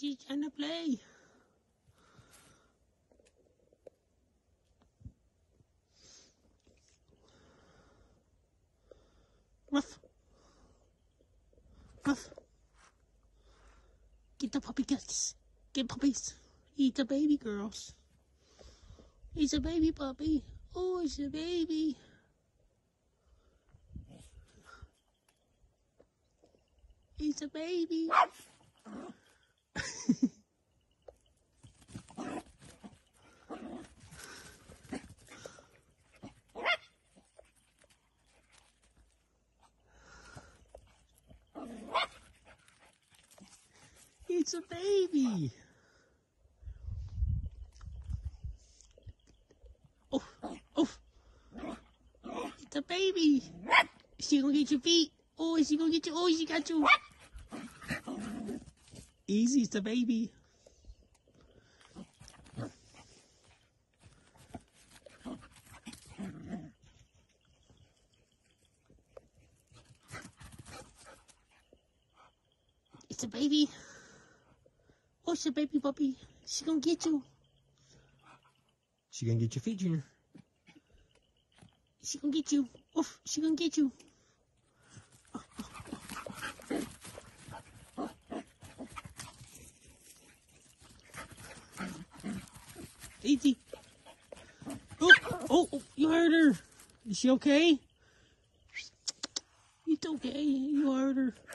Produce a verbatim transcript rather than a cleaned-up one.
Easy trying to play. Ruff. Ruff. Get the puppy guts. Get puppies. Eat the baby girls. He's a baby puppy. Oh, it's a baby. He's a baby. It's a baby. Oh, oh. It's a baby. Is she gonna get your feet? Oh, is she gonna get you? Oh, she got you. Easy, it's a baby. It's a baby. Oh, it's a baby puppy. She gonna get you. She gonna get your feet, Junior. She gonna get you. Oof, she gonna get you. Oh, oh, oh. Easy. Oh, oh, oh, you hurt her. Is she okay? It's okay. You hurt her.